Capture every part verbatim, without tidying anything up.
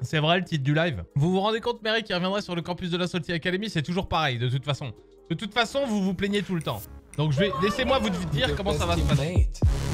C'est vrai le titre du live. Vous vous rendez compte, Mary, qui reviendrait sur le campus de la Salty Academy? C'est toujours pareil, de toute façon. De toute façon, vous vous plaignez tout le temps. Donc je vais... Laissez-moi vous dire comment ça va se passer.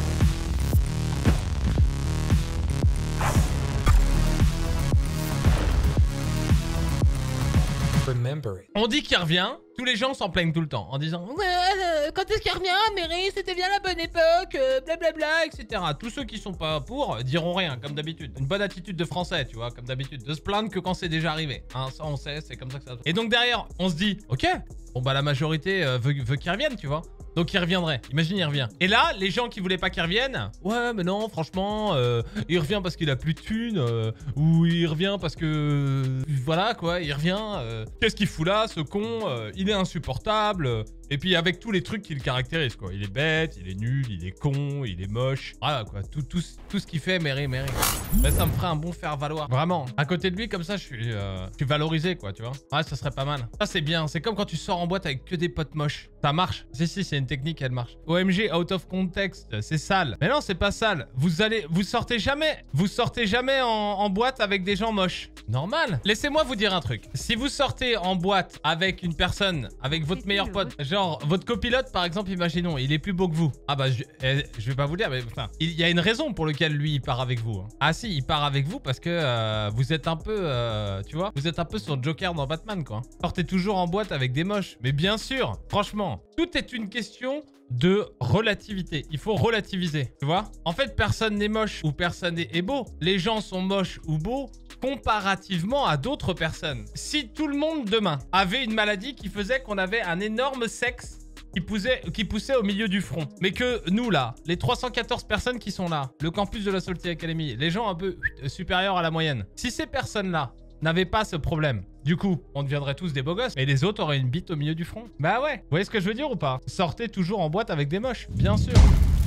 On dit qu'il revient, tous les gens s'en plaignent tout le temps en disant ouais, euh, quand est-ce qu'il revient, Mary, c'était bien la bonne époque, euh, blablabla, et cetera. Tous ceux qui sont pas pour diront rien, comme d'habitude. Une bonne attitude de français, tu vois, comme d'habitude. De se plaindre que quand c'est déjà arrivé. Hein, ça, on sait, c'est comme ça que ça... Et donc derrière, on se dit, ok, bon bah la majorité euh, veut, veut qu'il revienne, tu vois. Donc il reviendrait. Imagine, il revient. Et là, les gens qui voulaient pas qu'il revienne, ouais, mais non, franchement, euh, il revient parce qu'il a plus de thunes, euh, ou il revient parce que... Euh, voilà, quoi, il revient. Euh, Qu'est-ce qu'il fout là, ce con euh, il est insupportable. Euh, et puis avec tous les trucs qui le caractérisent, quoi. Il est bête, il est nul, il est con, il est moche. Voilà, quoi. Tout, tout, tout ce qu'il fait, Mary, Mary. Là, ça me ferait un bon faire-valoir. Vraiment. À côté de lui, comme ça, je suis, euh, je suis valorisé, quoi, tu vois. Ouais, ça serait pas mal. Ça, c'est bien. C'est comme quand tu sors en boîte avec que des potes moches. Ça marche. Si, si, c'est une technique, elle marche. O M G, out of context, c'est sale. Mais non, c'est pas sale. Vous allez, vous sortez jamais, vous sortez jamais en, en boîte avec des gens moches. Normal. Laissez-moi vous dire un truc. Si vous sortez en boîte avec une personne, avec votre meilleur pote, genre votre copilote par exemple, imaginons, il est plus beau que vous. Ah bah, je, eh, je vais pas vous le dire, mais enfin, il y a une raison pour laquelle lui, il part avec vous. Hein. Ah si, il part avec vous parce que euh, vous êtes un peu, euh, tu vois, vous êtes un peu son Joker dans Batman, quoi. Sortez toujours en boîte avec des moches. Mais bien sûr, franchement, tout est une question de relativité. Il faut relativiser, tu vois. En fait, personne n'est moche ou personne n'est beau. Les gens sont moches ou beaux comparativement à d'autres personnes. Si tout le monde demain avait une maladie qui faisait qu'on avait un énorme sexe qui poussait, qui poussait au milieu du front, mais que nous là, les trois cent quatorze personnes qui sont là, le campus de la Salty Academy, les gens un peu supérieurs à la moyenne, si ces personnes-là n'avaient pas ce problème, du coup, on deviendrait tous des beaux gosses. Et les autres auraient une bite au milieu du front. Bah ouais. Vous voyez ce que je veux dire ou pas? Sortez toujours en boîte avec des moches. Bien sûr.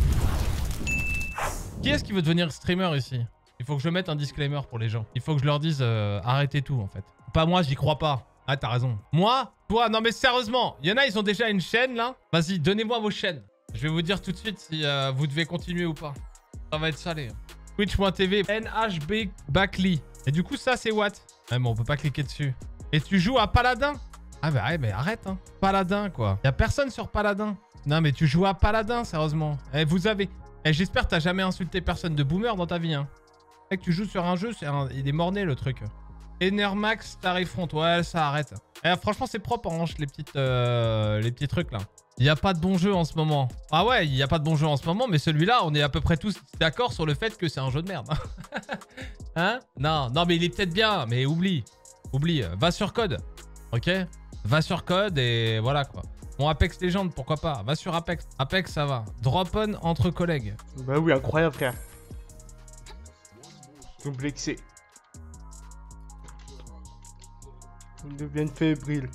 Qui est-ce qui veut devenir streamer ici? Il faut que je mette un disclaimer pour les gens. Il faut que je leur dise euh, arrêtez tout en fait. Pas moi, j'y crois pas. Ah, t'as raison. Moi? Toi? Non mais sérieusement. Il y en a, ils ont déjà une chaîne là. Vas-y, donnez-moi vos chaînes. Je vais vous dire tout de suite si euh, vous devez continuer ou pas. Ça va être salé. Twitch point T V, N H B Backly. Et du coup, ça, c'est what? Ouais, mais on peut pas cliquer dessus. Et tu joues à Paladin? Ah bah ouais, mais arrête, hein. Paladin, quoi. Y a personne sur Paladin. Non, mais tu joues à Paladin, sérieusement. Eh, vous avez... Eh, j'espère que t'as jamais insulté personne de boomer dans ta vie, hein. C'est que tu joues sur un jeu, c'est un... il est morné, le truc. Enermax, tarif front. Ouais, ça arrête. Eh, franchement, c'est propre, en les petites, euh... les petits trucs, là. Il n'y a pas de bon jeu en ce moment. Ah ouais, il n'y a pas de bon jeu en ce moment, mais celui-là, on est à peu près tous d'accord sur le fait que c'est un jeu de merde. Hein? Non, non, mais il est peut-être bien, mais oublie. Oublie. Va sur code. Ok? Va sur code et voilà quoi. Bon, Apex Legends, pourquoi pas? Va sur Apex. Apex, ça va. Drop on entre collègues. Bah oui, incroyable, frère. Complexé. Ils deviennent fébriles.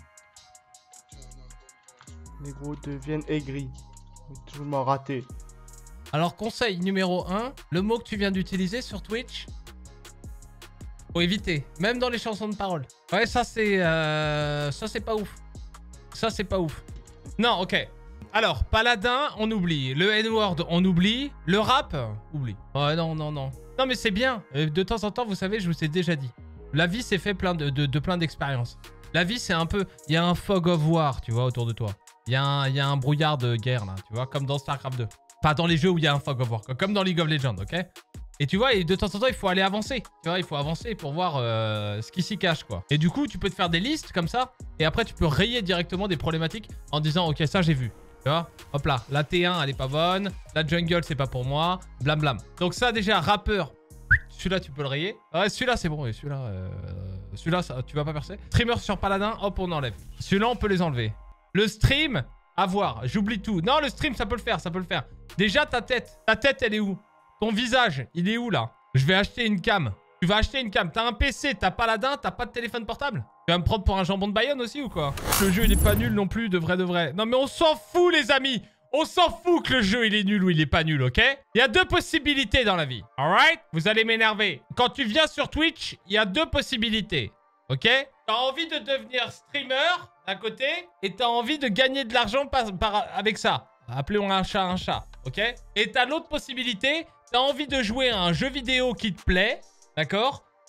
Les gros deviennent aigris. Toujours raté. Alors, conseil numéro un, le mot que tu viens d'utiliser sur Twitch, faut éviter. Même dans les chansons de parole. Ouais, ça, c'est... Euh, ça, c'est pas ouf. Ça, c'est pas ouf. Non, ok. Alors, Paladin, on oublie. Le N-word, on oublie. Le rap, oublie. Ouais, non, non, non. Non, mais c'est bien. De temps en temps, vous savez, je vous ai déjà dit. La vie, c'est fait plein de, de, de plein d'expériences. La vie, c'est un peu... Il y a un fog of war, tu vois, autour de toi. Il y, y a un brouillard de guerre, là, tu vois, comme dans StarCraft deux. Pas dans les jeux où il y a un fog of war, comme dans League of Legends, ok? Et tu vois, et de temps en temps, il faut aller avancer. Tu vois, il faut avancer pour voir euh, ce qui s'y cache, quoi. Et du coup, tu peux te faire des listes comme ça, et après, tu peux rayer directement des problématiques en disant, ok, ça, j'ai vu. Tu vois, hop là, la T un, elle est pas bonne. La jungle, c'est pas pour moi. Blam, blam. Donc ça, déjà, rappeur, celui-là, tu peux le rayer. Ouais, celui-là, c'est bon. Et celui-là, euh, celui-là, tu vas pas percer. Streamer sur Paladin, hop, on enlève. Celui-là, on peut les enlever. Le stream, à voir. J'oublie tout. Non, le stream, ça peut le faire, ça peut le faire. Déjà, ta tête. Ta tête, elle est où? Ton visage, il est où, là? Je vais acheter une cam. Tu vas acheter une cam. T'as un P C, t'as Paladin, t'as pas de téléphone portable? Tu vas me prendre pour un jambon de Bayonne aussi ou quoi? Le jeu, il est pas nul non plus, de vrai de vrai. Non, mais on s'en fout, les amis. On s'en fout que le jeu, il est nul ou il est pas nul, ok? Il y a deux possibilités dans la vie. Alright? Vous allez m'énerver. Quand tu viens sur Twitch, il y a deux possibilités. Ok? T'as envie de devenir streamer d'un côté et t'as envie de gagner de l'argent par, par, avec ça. Appelons un chat un chat. Ok? Et t'as l'autre possibilité. T'as envie de jouer à un jeu vidéo qui te plaît. D'accord?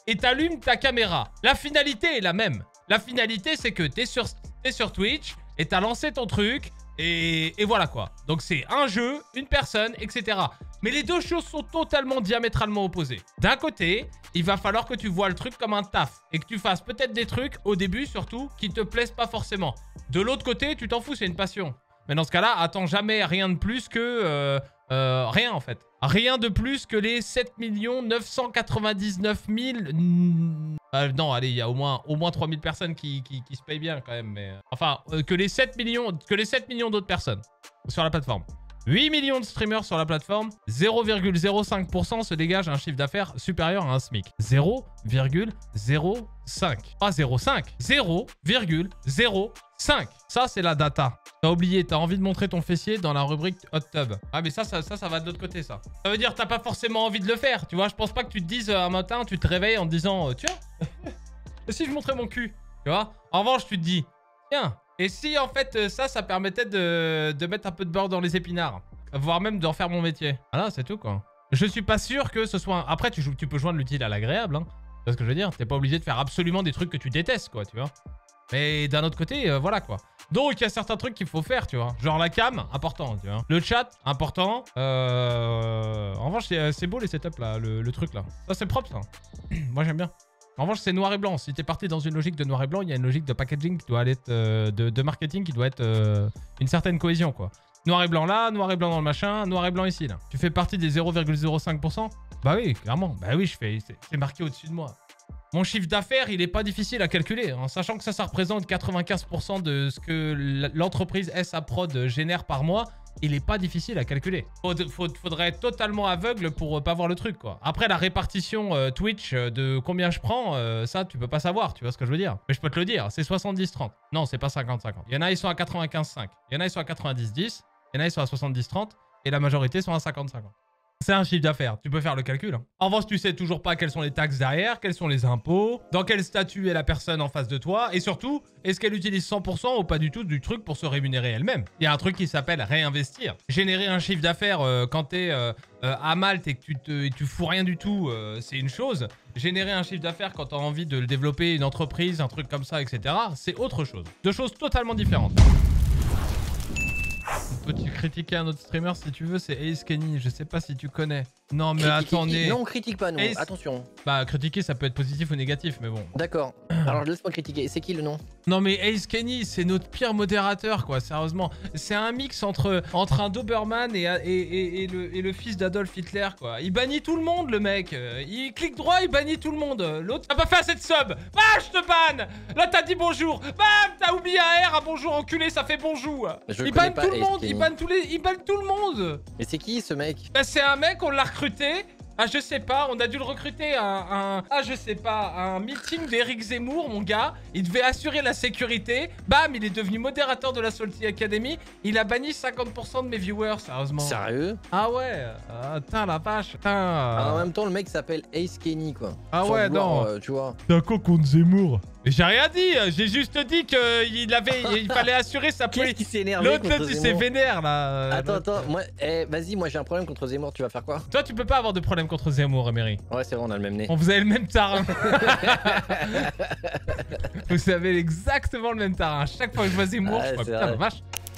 et t'allumes ta caméra. La finalité est la même. La finalité, c'est que t'es sur, t'es sur Twitch et t'as lancé ton truc et, et voilà quoi. Donc c'est un jeu, une personne, et cetera. Mais les deux choses sont totalement diamétralement opposées. D'un côté, il va falloir que tu vois le truc comme un taf et que tu fasses peut-être des trucs, au début surtout, qui te plaisent pas forcément. De l'autre côté, tu t'en fous, c'est une passion. Mais dans ce cas-là, attends jamais rien de plus que... Euh, euh, rien en fait. Rien de plus que les sept millions neuf cent quatre-vingt-dix-neuf mille... Euh, non, allez, il y a au moins, au moins trois mille personnes qui, qui, qui se payent bien quand même. Mais... Enfin, euh, que les sept millions, que les sept millions d'autres personnes sur la plateforme. huit millions de streamers sur la plateforme, zéro virgule zéro cinq pour cent se dégage un chiffre d'affaires supérieur à un SMIC. zéro virgule zéro cinq. Pas zéro virgule cinq. zéro virgule zéro cinq. Ça, c'est la data. T'as oublié, t'as envie de montrer ton fessier dans la rubrique Hot Tub. Ah, mais ça, ça, ça, ça va de l'autre côté, ça. Ça veut dire que t'as pas forcément envie de le faire. Tu vois, je pense pas que tu te dises euh, un matin, tu te réveilles en te disant, euh, tiens, et si je montrais mon cul? Tu vois? En revanche, tu te dis, tiens, et si en fait ça, ça permettait de, de mettre un peu de beurre dans les épinards, voire même d'en faire mon métier. Voilà, c'est tout quoi. Je suis pas sûr que ce soit... Un... Après, tu, tu peux joindre l'utile à l'agréable, hein. Tu vois ce que je veux dire? T'es pas obligé de faire absolument des trucs que tu détestes, quoi, tu vois. Mais d'un autre côté, euh, voilà quoi. Donc, il y a certains trucs qu'il faut faire, tu vois. Genre la cam, important, tu vois. Le chat, important. Euh... En revanche, c'est beau les setups là, le, le truc là. Ça, c'est propre, ça. Moi, j'aime bien. En revanche, c'est noir et blanc. Si t'es parti dans une logique de noir et blanc, il y a une logique de packaging qui doit aller être, euh, de, de marketing qui doit être euh, une certaine cohésion, quoi. Noir et blanc là, noir et blanc dans le machin, noir et blanc ici, là. Tu fais partie des zéro virgule zéro cinq pour cent? Bah oui, clairement. Bah oui, je fais. C'est marqué au-dessus de moi. Mon chiffre d'affaires, il est pas difficile à calculer, en sachant que ça, ça représente quatre-vingt-quinze pour cent de ce que l'entreprise S A Prod génère par mois. Il est pas difficile à calculer. Faud, faud, faudrait être totalement aveugle pour euh, pas voir le truc, quoi. Après, la répartition euh, Twitch euh, de combien je prends, euh, ça, tu peux pas savoir, tu vois ce que je veux dire. Mais je peux te le dire, c'est soixante-dix trente. Non, c'est pas cinquante cinquante. Il y en a, ils sont à quatre-vingt-quinze cinq. Il y en a, ils sont à quatre-vingt-dix dix. Il y en a, ils sont à soixante-dix trente. Et la majorité sont à cinquante cinquante. C'est un chiffre d'affaires, tu peux faire le calcul. Hein. En revanche, tu sais toujours pas quelles sont les taxes derrière, quels sont les impôts, dans quel statut est la personne en face de toi, et surtout, est-ce qu'elle utilise cent pour cent ou pas du tout du truc pour se rémunérer elle-même. Il y a un truc qui s'appelle réinvestir. Générer un chiffre d'affaires euh, quand t'es euh, euh, à Malte et que tu, te, tu fous rien du tout, euh, c'est une chose. Générer un chiffre d'affaires quand t'as envie de développer une entreprise, un truc comme ça, et cetera, c'est autre chose. Deux choses totalement différentes. Peux-tu critiquer un autre streamer si tu veux? C'est Ace Kenny, je sais pas si tu connais. Non mais Critiquer, attendez. Non, on critique pas, nous. Ace... Attention. Bah critiquer ça peut être positif ou négatif, mais bon. D'accord. Alors laisse-moi critiquer. C'est qui le nom? Non mais Ace Kenny, c'est notre pire modérateur quoi, sérieusement. C'est un mix entre, entre un Doberman et, et, et, et, le, et le fils d'Adolf Hitler quoi. Il bannit tout le monde le mec. Il clique droit, il bannit tout le monde. L'autre, t'as pas fait assez de sub. Bah je te banne. Là t'as dit bonjour. Bam, t'as oublié un R à bonjour enculé, ça fait bonjour. Je il banne pas tout le Ace monde, Kenny. il banne tous les... Il banne tout le monde. Mais c'est qui ce mec? Bah c'est un mec, on l'a recruté. Ah je sais pas, on a dû le recruter à un, un... Ah je sais pas, un meeting d'Eric Zemmour, mon gars. Il devait assurer la sécurité. Bam, il est devenu modérateur de la Salty Academy. Il a banni cinquante pour cent de mes viewers, sérieusement. Sérieux? Ah ouais, ah, putain la vache, putain. Ah, en même temps, le mec s'appelle Ace Kenny, quoi. Ah Sans ouais, vouloir, non. euh, tu vois. T'as quoi contre Zemmour? J'ai rien dit, j'ai juste dit qu'il avait, il fallait assurer sa Qu'est-ce politique. qui s'est énervé L'autre, contre il s'est Zemmour? vénère là. Attends, attends, moi, eh, vas-y, moi j'ai un problème contre Zemmour, tu vas faire quoi? Toi, tu peux pas avoir de problème contre Zemmour, Emery. Ouais, c'est vrai, on a le même nez. Vous avez le même tarin. Vous avez exactement le même tarin. À chaque fois que je vois Zemmour, Ouais, je crois, c'est putain vrai. la vache.